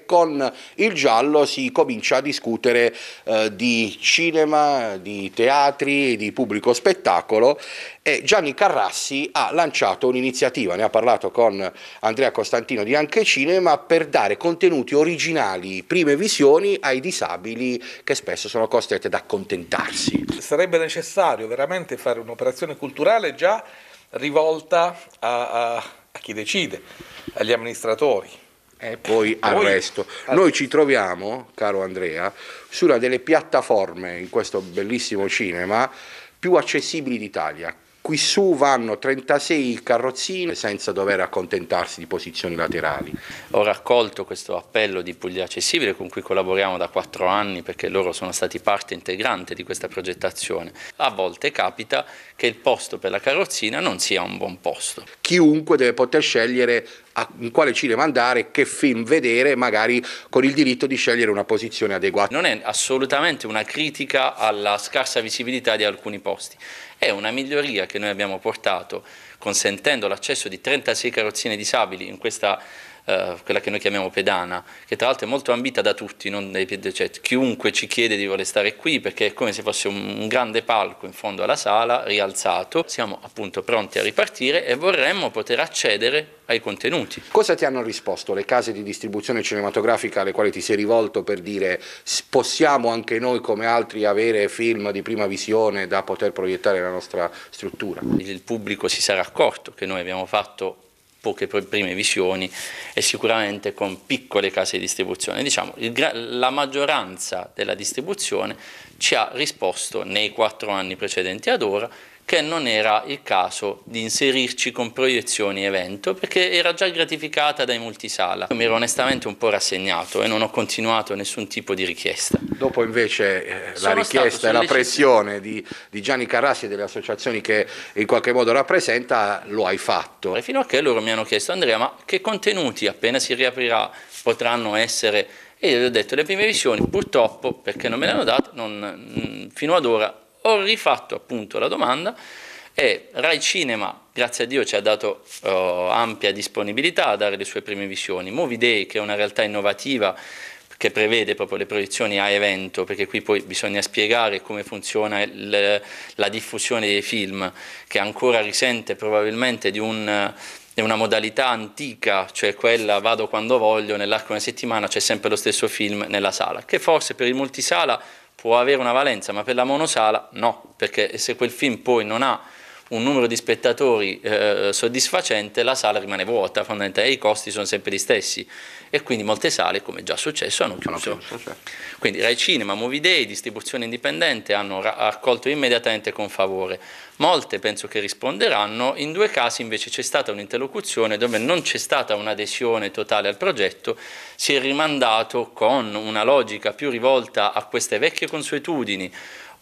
con il giallo si comincia a discutere di cinema, di teatri, di pubblico spettacolo, e Gianni Carrassi ha lanciato un'iniziativa, ne ha parlato con Andrea Costantino di Anche Cinema, per dare contenuti originali, prime visioni ai disabili che spesso sono costretti ad accontentarsi. Sarebbe necessario veramente fare un'operazione culturale già rivolta a chi decide, agli amministratori. E poi al resto. Noi ci troviamo, caro Andrea, su una delle piattaforme in questo bellissimo cinema più accessibili d'Italia. Qui su vanno 36 carrozzine senza dover accontentarsi di posizioni laterali. Ho raccolto questo appello di Puglia Accessibile, con cui collaboriamo da 4 anni, perché loro sono stati parte integrante di questa progettazione. A volte capita che il posto per la carrozzina non sia un buon posto. Chiunque deve poter scegliere in quale cinema andare, che film vedere, magari con il diritto di scegliere una posizione adeguata. Non è assolutamente una critica alla scarsa visibilità di alcuni posti, è una miglioria che noi abbiamo portato consentendo l'accesso di 36 carrozzine disabili in questa quella che noi chiamiamo pedana, che tra l'altro è molto ambita da tutti, non dai cioè, chiunque ci chiede di voler stare qui, perché è come se fosse un grande palco in fondo alla sala, rialzato. Siamo appunto pronti a ripartire e vorremmo poter accedere ai contenuti. Cosa ti hanno risposto le case di distribuzione cinematografica alle quali ti sei rivolto per dire possiamo anche noi come altri avere film di prima visione da poter proiettare nella nostra struttura? Il pubblico si sarà accorto che noi abbiamo fatto poche prime visioni e sicuramente con piccole case di distribuzione. Diciamo, la maggioranza della distribuzione ci ha risposto nei 4 anni precedenti ad ora che non era il caso di inserirci con proiezioni evento, perché era già gratificata dai multisala. Io mi ero onestamente un po' rassegnato e non ho continuato nessun tipo di richiesta. Dopo invece la richiesta e la pressione di Gianni Carrassi e delle associazioni che in qualche modo rappresenta, lo hai fatto. E fino a che loro mi hanno chiesto: Andrea, ma che contenuti appena si riaprirà potranno essere? E io gli ho detto: le prime visioni purtroppo, perché non me le hanno date, fino ad ora. Ho rifatto appunto la domanda e Rai Cinema, grazie a Dio, ci ha dato ampia disponibilità a dare le sue prime visioni. Movie Day, che è una realtà innovativa che prevede proprio le proiezioni a evento, perché qui poi bisogna spiegare come funziona la diffusione dei film, che ancora risente probabilmente di una modalità antica, cioè quella vado quando voglio, nell'arco di una settimana c'è sempre lo stesso film nella sala, che forse per il multisala può avere una valenza, ma per la monosala no, perché se quel film poi non ha un numero di spettatori soddisfacente, la sala rimane vuota, fondamentalmente, e i costi sono sempre gli stessi, e quindi molte sale, come già successo, hanno chiuso. Quindi Rai Cinema, Movie Day, distribuzione indipendente hanno accolto immediatamente con favore. Molte penso che risponderanno. In 2 casi invece c'è stata un'interlocuzione dove non c'è stata un'adesione totale al progetto, si è rimandato con una logica più rivolta a queste vecchie consuetudini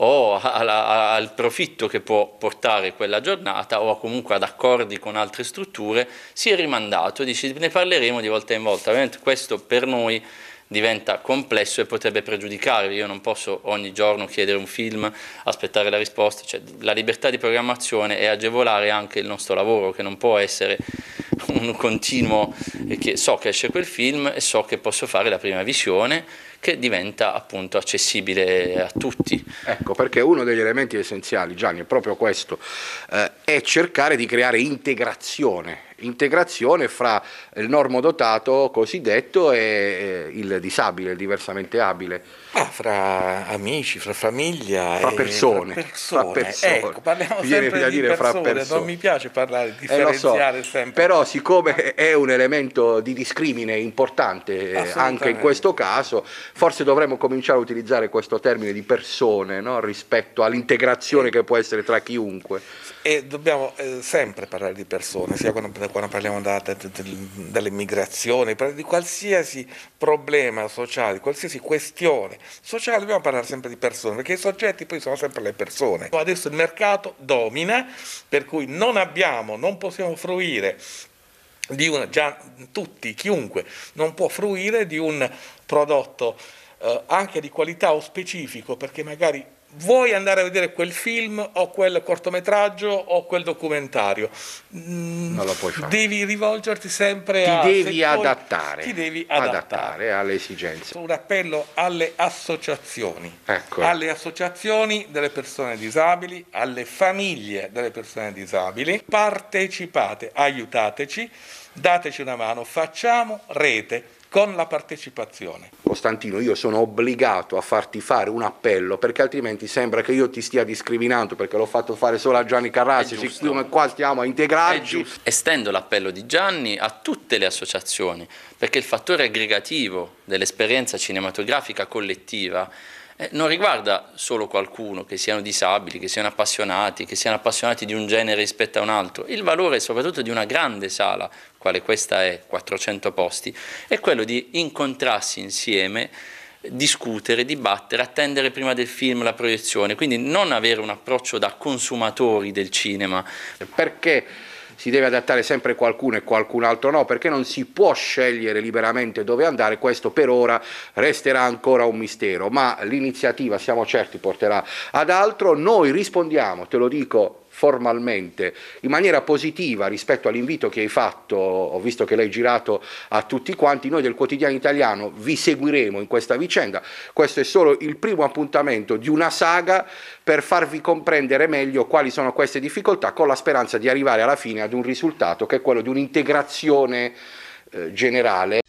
o al profitto che può portare quella giornata, o comunque ad accordi con altre strutture. Si è rimandato, dice ne parleremo di volta in volta. Ovviamente questo per noi diventa complesso e potrebbe pregiudicare. Io non posso ogni giorno chiedere un film, aspettare la risposta, cioè, la libertà di programmazione è agevolare anche il nostro lavoro, che non può essere un continuo, che so che esce quel film e so che posso fare la prima visione, che diventa appunto accessibile a tutti. Ecco, perché uno degli elementi essenziali, Gianni, è proprio questo, è cercare di creare integrazione fra il normodotato cosiddetto e il disabile, il diversamente abile. Fra amici, fra famiglia, fra persone. Ecco, parliamo sempre di persone, non mi piace parlare di differenziare sempre. Però siccome è un elemento di discrimine importante anche in questo caso, forse dovremmo cominciare a utilizzare questo termine di persone, no? Rispetto all'integrazione che può essere tra chiunque. E dobbiamo sempre parlare di persone, sia quando parliamo dell'immigrazione, di qualsiasi problema sociale, di qualsiasi questione sociale, dobbiamo parlare sempre di persone, perché i soggetti poi sono sempre le persone. Adesso il mercato domina, per cui non possiamo fruire chiunque non può fruire di un prodotto anche di qualità o specifico, perché magari vuoi andare a vedere quel film o quel cortometraggio o quel documentario, non lo puoi fare. Devi rivolgerti sempre Ti devi adattare. Ti devi adattare alle esigenze. Un appello alle associazioni, Ecco. alle associazioni delle persone disabili, alle famiglie delle persone disabili. Partecipate, aiutateci, dateci una mano, facciamo rete con la partecipazione. Costantino, io sono obbligato a farti fare un appello, perché altrimenti sembra che io ti stia discriminando, perché l'ho fatto fare solo a Gianni Carrassi, siccome qua stiamo a integrarci. Estendo l'appello di Gianni a tutte le associazioni, perché il fattore aggregativo dell'esperienza cinematografica collettiva non riguarda solo qualcuno, che siano disabili, che siano appassionati di un genere rispetto a un altro. Il valore soprattutto di una grande sala, quale questa è, 400 posti, è quello di incontrarsi insieme, discutere, dibattere, attendere prima del film la proiezione, quindi non avere un approccio da consumatori del cinema. Perché si deve adattare sempre qualcuno e qualcun altro no, perché non si può scegliere liberamente dove andare, questo per ora resterà ancora un mistero, ma l'iniziativa siamo certi porterà ad altro. Noi rispondiamo, te lo dico formalmente, in maniera positiva rispetto all'invito che hai fatto, ho visto che l'hai girato a tutti quanti. Noi del Quotidiano Italiano vi seguiremo in questa vicenda, questo è solo il primo appuntamento di una saga per farvi comprendere meglio quali sono queste difficoltà, con la speranza di arrivare alla fine ad un risultato che è quello di un'integrazione generale.